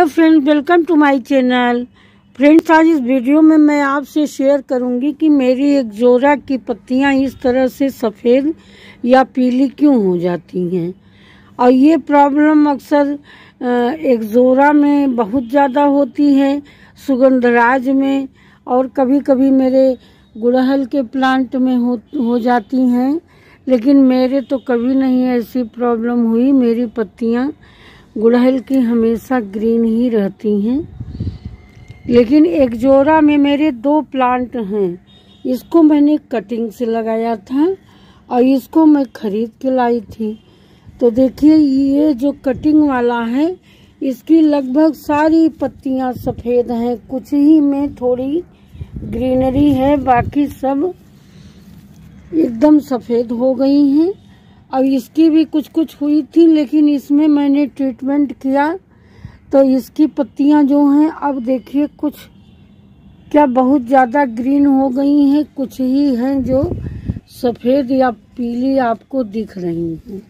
Friends, welcome to my channel. Friends, आज इस video में मैं आपसे शेयर करूंगी कि मेरी एक्जोरा की पत्तियां इस तरह से सफ़ेद या पीली क्यों हो जाती हैं। और ये प्रॉब्लम अक्सर एक्जोरा में बहुत ज़्यादा होती है, सुगंधराज में, और कभी कभी मेरे गुड़हल के प्लांट में हो जाती हैं। लेकिन मेरे तो कभी नहीं ऐसी प्रॉब्लम हुई। मेरी पत्तियां गुड़हल की हमेशा ग्रीन ही रहती हैं। लेकिन एक्जोरा में मेरे 2 प्लांट हैं। इसको मैंने कटिंग से लगाया था और इसको मैं खरीद के लाई थी। तो देखिए, ये जो कटिंग वाला है इसकी लगभग सारी पत्तियां सफ़ेद हैं, कुछ ही में थोड़ी ग्रीनरी है, बाकी सब एकदम सफ़ेद हो गई हैं। अब इसकी भी कुछ कुछ हुई थी, लेकिन इसमें मैंने ट्रीटमेंट किया तो इसकी पत्तियां जो हैं अब देखिए कुछ क्या बहुत ज़्यादा ग्रीन हो गई हैं, कुछ ही हैं जो सफ़ेद या पीली आपको दिख रही हैं।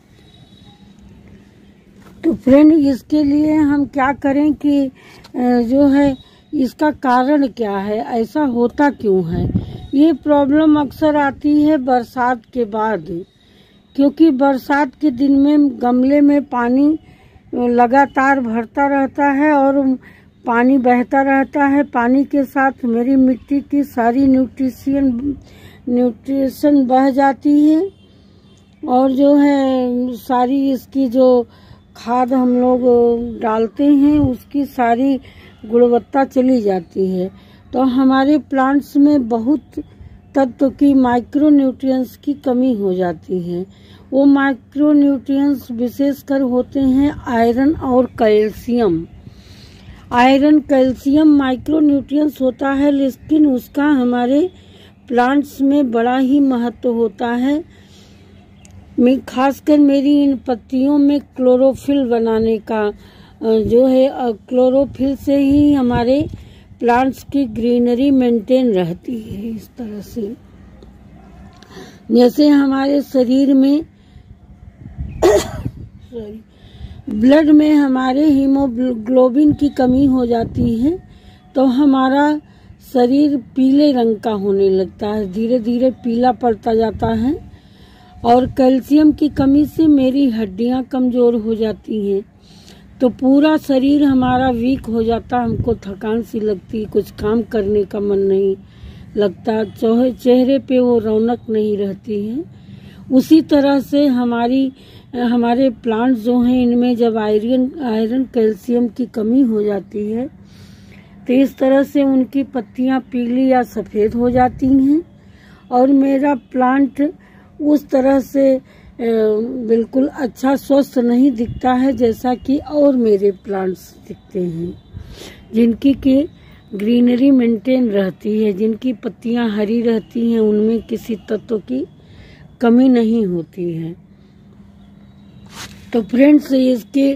तो फ्रेंड, इसके लिए हम क्या करें कि जो है इसका कारण क्या है, ऐसा होता क्यों है। ये प्रॉब्लम अक्सर आती है बरसात के बाद, क्योंकि बरसात के दिन में गमले में पानी लगातार भरता रहता है और पानी बहता रहता है। पानी के साथ मेरी मिट्टी की सारी न्यूट्रिशन बह जाती है और जो है सारी इसकी जो खाद हम लोग डालते हैं उसकी सारी गुणवत्ता चली जाती है। तो हमारे प्लांट्स में बहुत तत्व की माइक्रो न्यूट्रिएंट्स की कमी हो जाती है। वो माइक्रो न्यूट्रिएंट्स विशेषकर होते हैं आयरन और calcium. Iron calcium micronutrients होता है, लेकिन उसका हमारे प्लांट्स में बड़ा ही महत्व होता है। खासकर मेरी इन पत्तियों में क्लोरोफिल बनाने का जो है, क्लोरोफिल से ही हमारे प्लांट्स की ग्रीनरी मेंटेन रहती है। इस तरह से जैसे हमारे शरीर में ब्लड में हमारे हीमोग्लोबिन की कमी हो जाती है तो हमारा शरीर पीले रंग का होने लगता है, धीरे धीरे पीला पड़ता जाता है। और कैल्शियम की कमी से मेरी हड्डियां कमजोर हो जाती हैं, तो पूरा शरीर हमारा वीक हो जाता, हमको थकान सी लगती, कुछ काम करने का मन नहीं लगता, चेहरे पे वो रौनक नहीं रहती है। उसी तरह से हमारे प्लांट्स जो हैं इनमें जब आयरन कैल्शियम की कमी हो जाती है तो इस तरह से उनकी पत्तियां पीली या सफ़ेद हो जाती हैं और मेरा प्लांट उस तरह से बिल्कुल अच्छा स्वस्थ नहीं दिखता है जैसा कि और मेरे प्लांट्स दिखते हैं, जिनकी की ग्रीनरी मेंटेन रहती है, जिनकी पत्तियां हरी रहती हैं, उनमें किसी तत्व की कमी नहीं होती है। तो फ्रेंड्स, इसके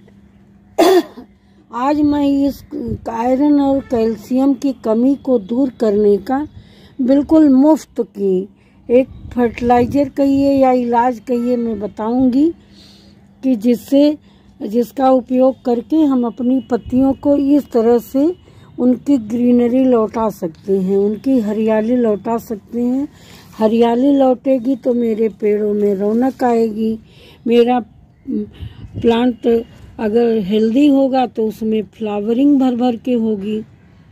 आज मैं इस आयरन और कैल्शियम की कमी को दूर करने का बिल्कुल मुफ्त की एक फर्टिलाइजर कहिए या इलाज कहिए मैं बताऊंगी कि जिसका उपयोग करके हम अपनी पत्तियों को इस तरह से उनकी ग्रीनरी लौटा सकते हैं, उनकी हरियाली लौटा सकते हैं। हरियाली लौटेगी तो मेरे पेड़ों में रौनक आएगी, मेरा प्लांट अगर हेल्दी होगा तो उसमें फ्लावरिंग भर भर के होगी।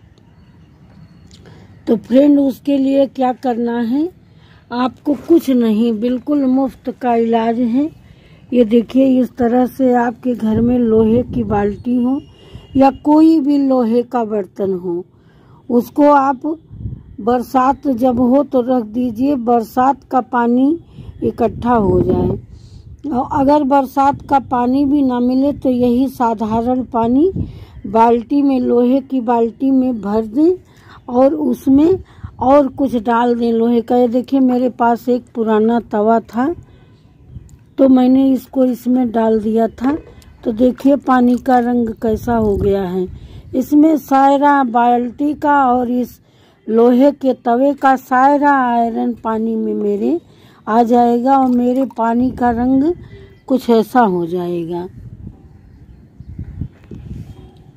तो फ्रेंड, उसके लिए क्या करना है, आपको कुछ नहीं, बिल्कुल मुफ्त का इलाज है। ये देखिए, इस तरह से आपके घर में लोहे की बाल्टी हो या कोई भी लोहे का बर्तन हो, उसको आप बरसात जब हो तो रख दीजिए, बरसात का पानी इकट्ठा हो जाए। और अगर बरसात का पानी भी ना मिले तो यही साधारण पानी बाल्टी में, लोहे की बाल्टी में भर दें और उसमें और कुछ डाल दें लोहे का। ये देखिए, मेरे पास एक पुराना तवा था तो मैंने इसको इसमें डाल दिया था, तो देखिए पानी का रंग कैसा हो गया है। इसमें सारा बाल्टी का और इस लोहे के तवे का सारा आयरन पानी में मेरे आ जाएगा और मेरे पानी का रंग कुछ ऐसा हो जाएगा।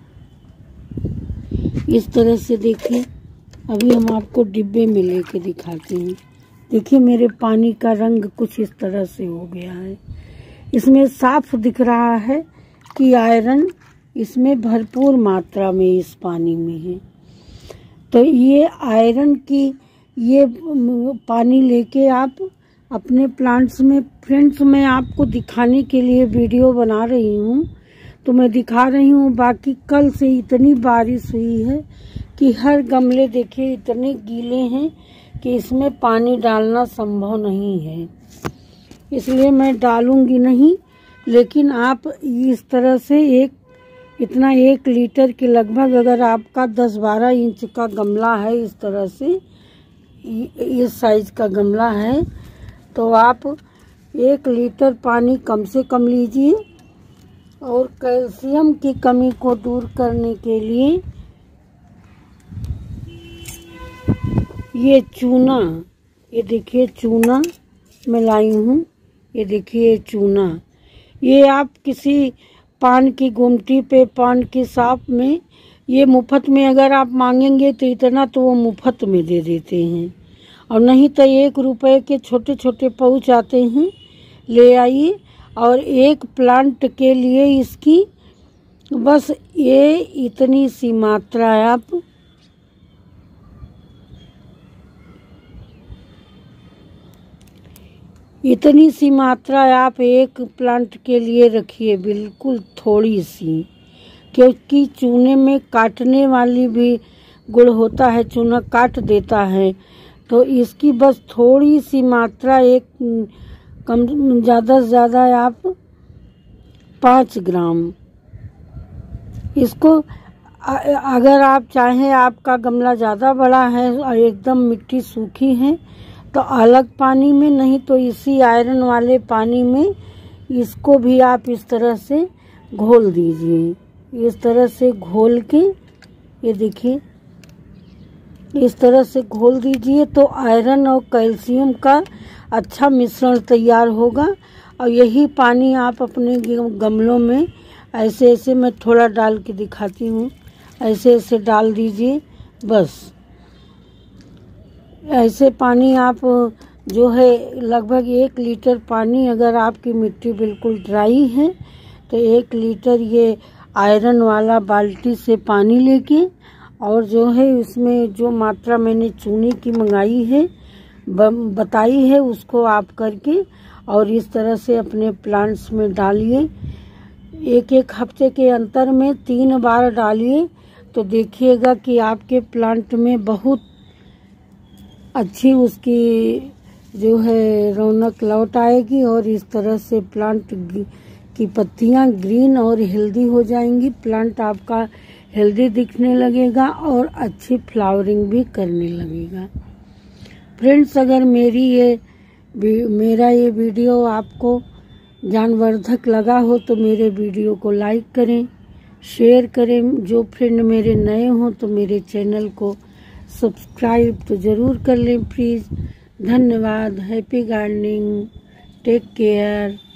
इस तरह से देखिए। अभी हम आपको डिब्बे में लेके दिखाते हैं। देखिए मेरे पानी का रंग कुछ इस तरह से हो गया है। इसमें साफ दिख रहा है कि आयरन इसमें भरपूर मात्रा में इस पानी में है। तो ये आयरन की ये पानी लेके आप अपने प्लांट्स में, फ्रेंड्स मैं आपको दिखाने के लिए वीडियो बना रही हूँ, तो मैं दिखा रही हूँ। बाकी कल से इतनी बारिश हुई है कि हर गमले देखिए इतने गीले हैं कि इसमें पानी डालना संभव नहीं है, इसलिए मैं डालूंगी नहीं। लेकिन आप इस तरह से इतना 1 लीटर के लगभग, अगर आपका 10-12 इंच का गमला है, इस तरह से इस साइज का गमला है, तो आप 1 लीटर पानी कम से कम लीजिए। और कैल्शियम की कमी को दूर करने के लिए ये चूना, ये देखिए चूना मैं लाई हूँ। ये देखिए चूना, ये आप किसी पान की गुमटी पे, पान की शॉप में ये मुफ्त में अगर आप मांगेंगे तो इतना तो वो मुफ्त में दे देते हैं। और नहीं तो 1 रुपए के छोटे छोटे पाउच आते हैं, ले आइए। और एक प्लांट के लिए इसकी बस ये इतनी सी मात्रा आप एक प्लांट के लिए रखिए, बिल्कुल थोड़ी सी, क्योंकि चूने में काटने वाली भी गुण होता है, चूना काट देता है। तो इसकी बस थोड़ी सी मात्रा, एक कम ज़्यादा से ज़्यादा आप 5 ग्राम इसको, अगर आप चाहें, आपका गमला ज़्यादा बड़ा है और एकदम मिट्टी सूखी है तो अलग पानी में, नहीं तो इसी आयरन वाले पानी में इसको भी आप इस तरह से घोल दीजिए। इस तरह से घोल के, ये देखिए इस तरह से घोल दीजिए तो आयरन और कैल्शियम का अच्छा मिश्रण तैयार होगा। और यही पानी आप अपने गमलों में ऐसे ऐसे, मैं थोड़ा डाल के दिखाती हूँ, ऐसे ऐसे डाल दीजिए। बस ऐसे पानी आप जो है लगभग 1 लीटर पानी, अगर आपकी मिट्टी बिल्कुल ड्राई है तो 1 लीटर ये आयरन वाला बाल्टी से पानी लेके, और जो है इसमें जो मात्रा मैंने चूने की मंगाई है, बताई है, उसको आप करके और इस तरह से अपने प्लांट्स में डालिए। 1-1 हफ्ते के अंतर में 3 बार डालिए, तो देखिएगा कि आपके प्लांट में बहुत अच्छी उसकी जो है रौनक लौट आएगी। और इस तरह से प्लांट की पत्तियां ग्रीन और हेल्दी हो जाएंगी। प्लांट आपका हेल्दी दिखने लगेगा और अच्छी फ्लावरिंग भी करने लगेगा। फ्रेंड्स, अगर मेरा ये वीडियो आपको ज्ञानवर्धक लगा हो तो मेरे वीडियो को लाइक करें, शेयर करें। जो फ्रेंड मेरे नए हों तो मेरे चैनल को सब्सक्राइब तो ज़रूर कर लें प्लीज़। धन्यवाद। Happy gardening. Take care.